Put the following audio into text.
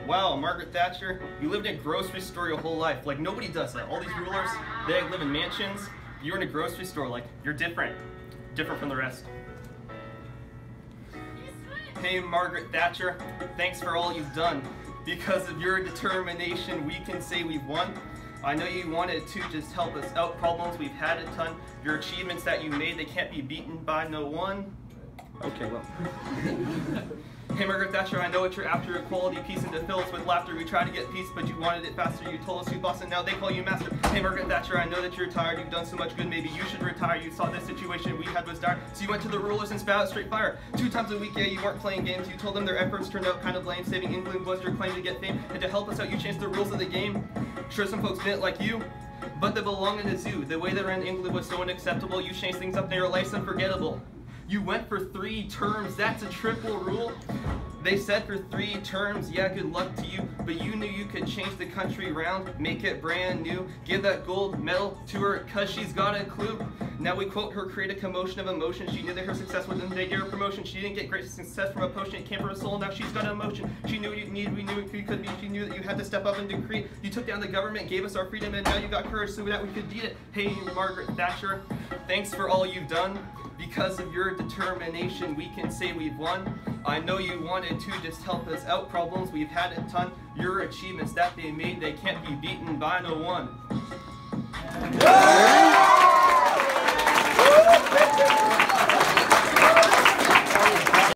Wow, Margaret Thatcher, you lived in a grocery store your whole life. Like, nobody does that. All these rulers, they live in mansions. You're in a grocery store. Like, you're different. Different from the rest. Hey, Margaret Thatcher, thanks for all you've done. Because of your determination, we can say we've won. I know you wanted to just help us out. Problems, we've had a ton. Your achievements that you made, they can't be beaten by no one. Okay, well. Hey, Margaret Thatcher, I know what you're after, equality, peace, and to fill us with laughter. We tried to get peace, but you wanted it faster. You told us you boss, and now they call you master. Hey, Margaret Thatcher, I know that you're tired. You've done so much good. Maybe you should retire. You saw this situation we had was dire. So you went to the rulers and spat out straight fire. 2 times a week, yeah, you weren't playing games. You told them their efforts turned out kind of lame. Saving England was your claim to get fame. And to help us out, you changed the rules of the game. Sure, some folks didn't like you, but they belong in a zoo. The way they ran England was so unacceptable. You changed things up, and your life's unforgettable. You went for 3 terms, that's a triple rule. They said for 3 terms, yeah, good luck to you, but you knew you could change the country round, make it brand new, give that gold medal to her, cause she's got a clue. Now we quote her, create a commotion of emotion. She knew that her success was in the year of promotion. She didn't get great success from a potion, it came from her soul, now she's got emotion. She knew what you needed, we knew what you could be, she knew that you had to step up and decree. You took down the government, gave us our freedom, and now you got courage so that we could beat it. Hey, Margaret Thatcher, thanks for all you've done. Because of your determination, we can say we've won. I know you wanted to just help us out. Problems, we've had a ton. Your achievements that they made, they can't be beaten by no one.